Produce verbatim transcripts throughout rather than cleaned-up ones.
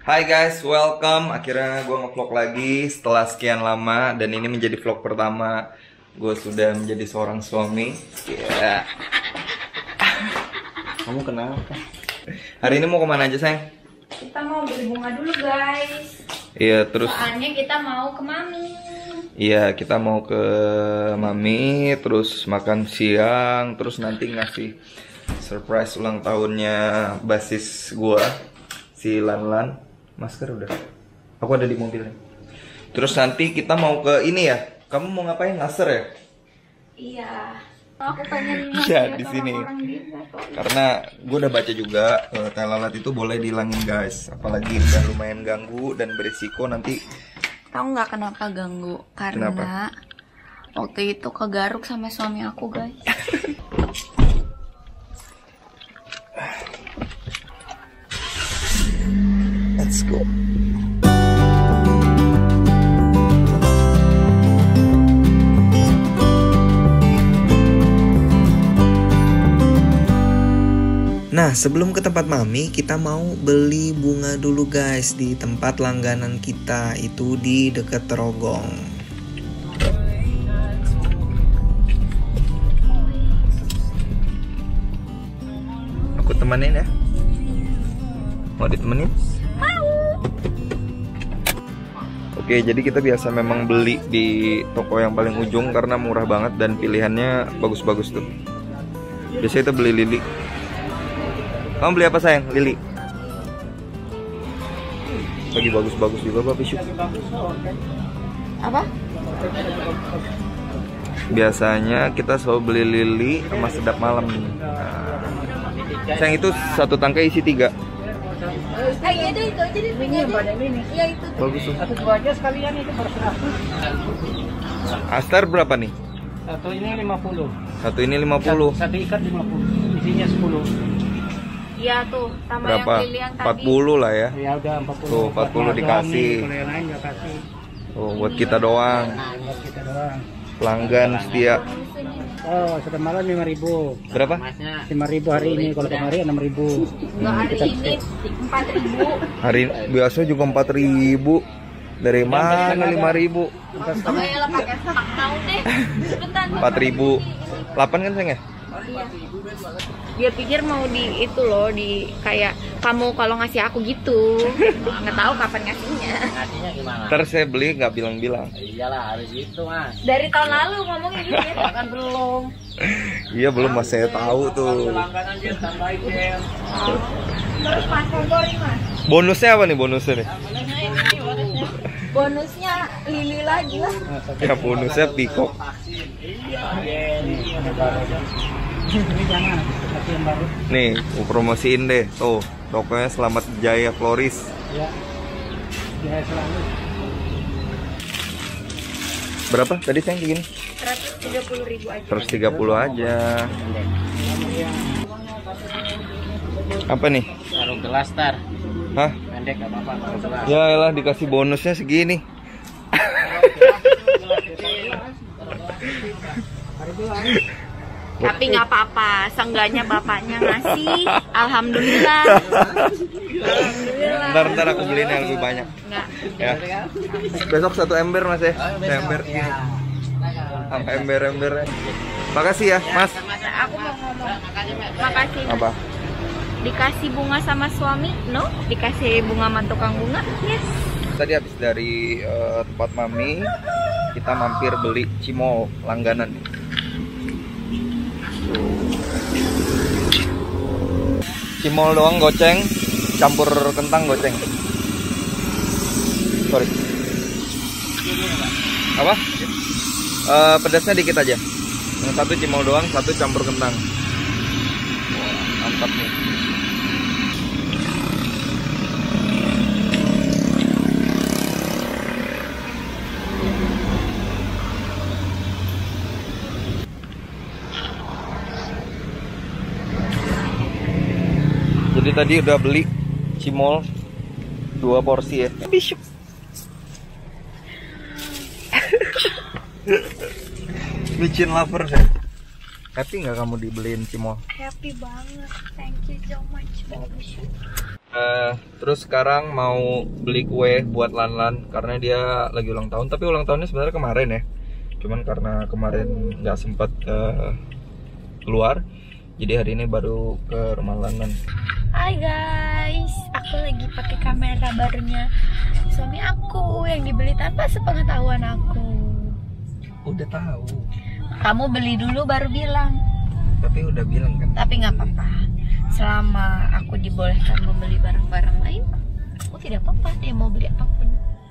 Hai guys, welcome. Akhirnya gue ngevlog lagi setelah sekian lama. Dan ini menjadi vlog pertama gue sudah menjadi seorang suami. Ya. Kamu kenapa? Hari ini mau kemana aja sayang? Kita mau beli bunga dulu guys. Iya, terus soalnya kita mau ke mami. Iya, kita mau ke mami. Terus makan siang. Terus nanti ngasih surprise ulang tahunnya basis gue, si Lan Lan. Masker udah, aku ada di mobil nih. Terus nanti kita mau ke ini ya. Kamu mau ngapain? Laser ya? Iya. Aku pengen Iya di sini. Karena gue udah baca juga uh, tai lalat itu boleh dihilangin guys. Apalagi udah lumayan ganggu dan berisiko nanti. Tahu nggak kenapa ganggu? Karena kenapa? Waktu itu kegaruk sama suami aku guys. Let's go. Nah, sebelum ke tempat mami, kita mau beli bunga dulu guys di tempat langganan kita, itu di dekat Trogong. Aku temenin ya. Mau ditemenin? Mau. Oke, jadi kita biasa memang beli di toko yang paling ujung karena murah banget dan pilihannya bagus-bagus tuh. Biasanya kita beli lili. Kamu beli apa sayang? Lili. Lagi bagus-bagus juga Bapak Syuk. Apa? Biasanya kita selalu beli lili sama sedap malam nih. Nah, sayang itu satu tangkai isi tiga. Eh, iya deh, itu aja deh. Ini ini. Iya itu. Bagus tuh. Satu dua aja sekalian itu per seratus. Astar berapa nih? Satu ini lima puluh. Satu ini lima puluh. Satu ikat lima puluh. Isinya sepuluh. Iya tuh, tambah Berapa? yang lili yang tadi. empat puluh lah ya. Ya udah empat puluh. Tuh, empat puluh dikasih. Kalau yang lain enggak kasih. Oh, buat kita doang. Nah, buat kita doang. Pelanggan setia. Oh, sudah malam lima ribu. Berapa? lima ribu hari ini, kalau kemarin enam ribu. Enggak, hari ini empat ribu. Hari biasa juga empat ribu. Dari mana lima ribu? Ayolah pakai sak mau deh. Cepetan. empat ribu. delapan kan sayang ya? Iya. Dia pikir mau di itu loh, di kayak kamu kalau ngasih aku gitu. Nggak tahu kapan ngasihnya. Ngasihnya gimana? Ntar saya beli nggak bilang-bilang. Iyalah, harus gitu, Mas. Dari tahun lalu ngomongnya gitu ya. Kan belum. Iya belum, mas saya tahu tuh. Langganan dia tambahin dia. Terus mas komporin mas. Bonusnya apa nih bonusnya nih? Bonusnya lili lagi lah. Ya bonusnya pikok. Ini jangan, tapi yang baru. Nih, mau promosiin deh. Tuh, tokonya Selamat Jaya Floris. Ya. Ya selalu. Berapa tadi sayang kayak gini? seratus tiga puluh ribu aja. seratus tiga puluh aja. Apa nih? Taruh gelas tar. Hah? Pendek enggak apa-apa, taruh gelas. Ya elah, dikasih bonusnya segini. Tapi nggak apa-apa, seenggaknya bapaknya ngasih. Alhamdulillah. Alhamdulillah. Ntar ntar aku beliin yang lebih banyak. Nggak. Ya. Besok satu ember mas ya. Satu ember. Sama ember-embernya. Makasih ya mas. Aku mau ngomong. Makasih. Mas. Apa? Dikasih bunga sama suami? No. Dikasih bunga sama tukang bunga? Yes. Tadi habis dari uh, tempat mami, kita mampir beli cimol langganan. Cimol doang goceng, campur kentang goceng. Sorry. Apa? Uh, pedasnya dikit aja. Yang satu cimol doang, satu campur kentang. Wah, mantap nih. Jadi tadi udah beli cimol dua porsi ya. Bisyuk. Micin lover ya. Happy nggak kamu dibeliin cimol? Happy banget. Thank you so much. Uh, terus sekarang mau beli kue buat Lanlan karena dia lagi ulang tahun. Tapi ulang tahunnya sebenarnya kemarin ya. Cuman karena kemarin nggak sempat uh, keluar, jadi hari ini baru ke rumah Lanlan. Hai guys, aku lagi pakai kamera barunya suami aku yang dibeli tanpa sepengetahuan aku. Udah tahu. Kamu beli dulu baru bilang. Tapi udah bilang kan. Tapi nggak apa-apa. Selama aku dibolehkan membeli barang-barang lain, aku tidak apa-apa dia mau beli apapun.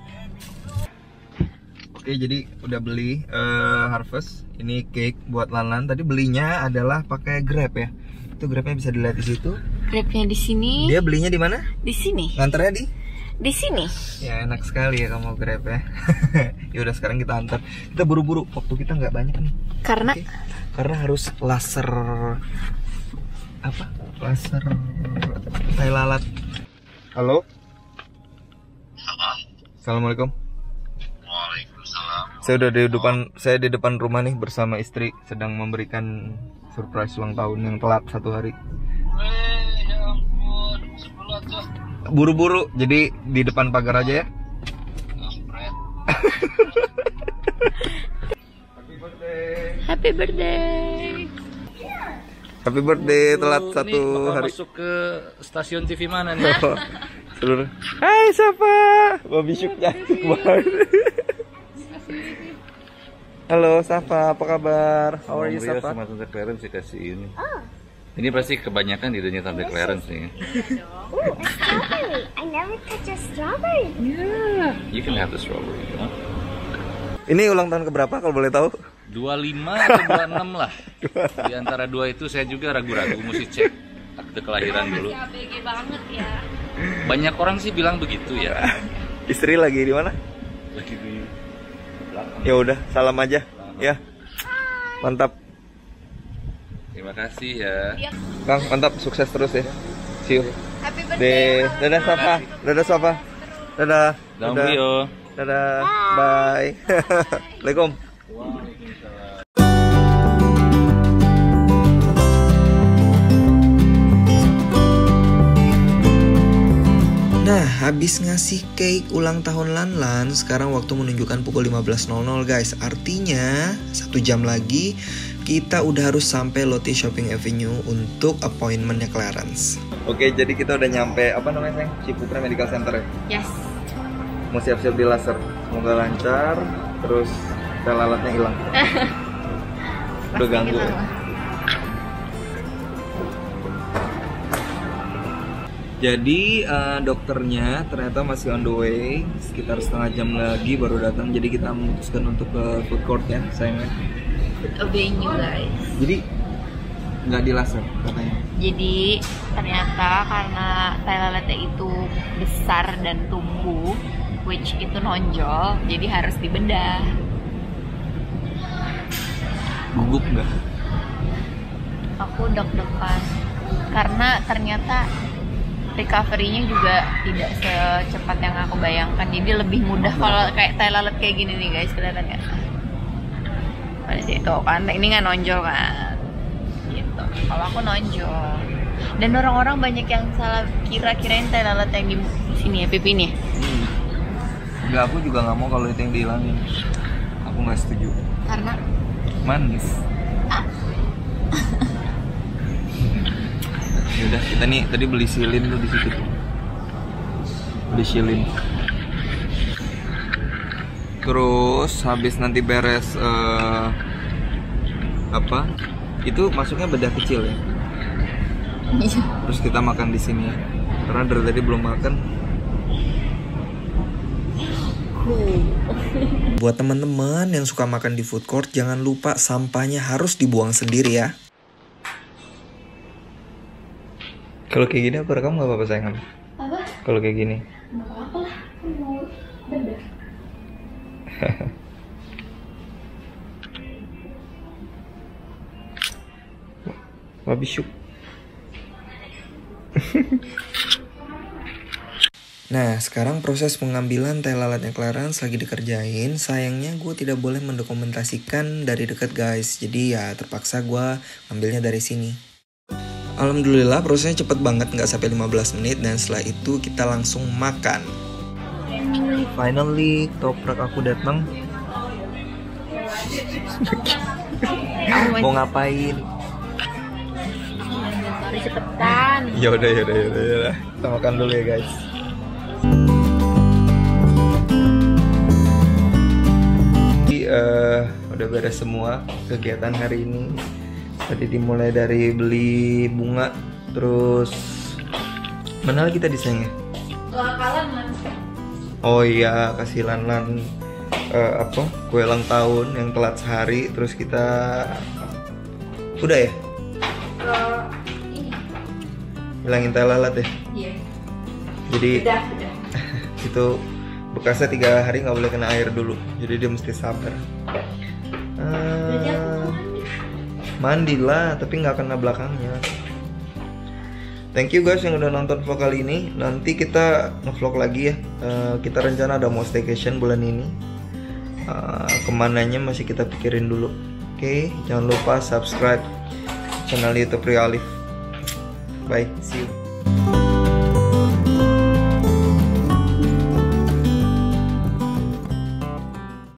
Oke, jadi udah beli uh, Harvest. Ini cake buat Lanlan. Tadi belinya adalah pakai Grab ya. Itu Grabnya bisa dilihat di situ. Grabnya di sini. Dia belinya di mana? Di sini. Nganternya di? Di sini. Ya enak sekali ya kamu Grab ya. Ya udah sekarang kita antar. Kita buru-buru. Waktu kita nggak banyak nih. Karena? Oke. Karena harus laser apa? Laser tai lalat. Halo. Assalamualaikum. Waalaikumsalam. Saya udah di depan, saya di depan rumah nih bersama istri sedang memberikan surprise ulang tahun yang telat satu hari. Eh, ya ampun, sebulan tuh. Buru-buru, jadi di depan pagar aja ya. Kampret. Happy birthday. Happy birthday. Happy birthday telat Ini satu bakal hari. masuk ke stasiun T V mana nih? Seluruh. Hai siapa? Babi Syuk cantik banget. Halo Safa, apa kabar? How are you Safa? Sama Tante Clarence dikasih ini. Ini pasti kebanyakan idenya Tante Clarence nih. Ooh, a strawberry. I never touched a strawberry. Yeah, you can have the strawberry. Huh? Ini ulang tahun keberapa kalau boleh tahu? dua puluh lima atau dua puluh enam lah. Di antara dua itu saya juga ragu-ragu, mesti cek akte kelahiran dulu. A B G banget ya. Banyak orang sih bilang begitu ya. Istri lagi di mana? Lagi di belakang. Ya udah, salam aja. Ya. Mantap. Terima kasih ya. Kang, mantap, sukses terus ya. See you. Happy De, birthday. dadah Safa. Dadah Safa. Dadah. Dadah Dadah. Rio. Dadah. Bye. Assalamualaikum. Nah, habis ngasih cake ulang tahun Lanlan, sekarang waktu menunjukkan pukul lima belas nol nol guys. Artinya, satu jam lagi kita udah harus sampai Lotte Shopping Avenue untuk appointmentnya Clarence. Oke, jadi kita udah nyampe, apa namanya sayang? Ciputra Medical Center ya? Yes. Mau siap-siap di laser. Semoga lancar, terus tai lalatnya hilang. Udah ganggu ya. Jadi uh, dokternya ternyata masih on the way, sekitar setengah jam lagi baru datang. Jadi kita memutuskan untuk ke food court ya sayangnya. Food venue guys. Jadi nggak di laser katanya. Jadi ternyata karena tai lalatnya itu besar dan tumbuh, which itu nonjol, jadi harus dibedah. Gugup nggak? Aku deg-degan karena ternyata recovery-nya juga tidak secepat yang aku bayangkan. Jadi lebih mudah kalau kayak tai lalat kayak gini nih guys, kelihatan kan? Pada situ kan, ini nggak nonjol kan? Gitu. Kalau aku nonjol. Dan orang-orang banyak yang salah kira-kirain tai lalat yang di sini ya, pipi nih. Hmm. Nggak, aku juga nggak mau kalau itu yang dihilangin. Aku nggak setuju. Karena Manis. Yaudah, kita nih tadi beli silin tuh di situ tuh. Beli silin. Terus habis nanti beres uh, apa? Itu masuknya bedah kecil ya. Terus kita makan di sini ya. Karena dari tadi belum makan. Buat teman-teman yang suka makan di food court, jangan lupa sampahnya harus dibuang sendiri ya. Kalau kayak gini aku rekam nggak apa-apa sayang? apa? Kalau kayak gini. Nggak apa-apa lah, aku mau bedah. Babi Syuk. Nah, sekarang proses pengambilan tai lalatnya Clarence lagi dikerjain. Sayangnya gue tidak boleh mendokumentasikan dari dekat guys. Jadi ya terpaksa gue ngambilnya dari sini. Alhamdulillah prosesnya cepet banget, nggak sampai lima belas menit, dan setelah itu kita langsung makan. Finally toprak aku datang. Mau ngapain? Sorry cepetan. Yaudah yaudah yaudah yaudah. Kita makan dulu ya guys. Jadi, uh, udah beres semua kegiatan hari ini. Tadi dimulai dari beli bunga, terus mana lagi tadi sayangnya? Oh iya, kasih Lan-Lan uh, apa kue ulang tahun yang telat sehari, terus kita udah ya? Uh, Bilangin tai lalat ya? Iya. Jadi Udah, udah. itu bekasnya tiga hari nggak boleh kena air dulu, jadi dia mesti sabar. Uh, mandilah, tapi nggak kena belakangnya. Thank you guys yang udah nonton vlog kali ini. Nanti kita nge-vlog lagi ya. Uh, kita rencana ada mau staycation bulan ini. Uh, kemananya masih kita pikirin dulu. Oke, okay, jangan lupa subscribe channel YouTube Rio Alif. Bye, see you.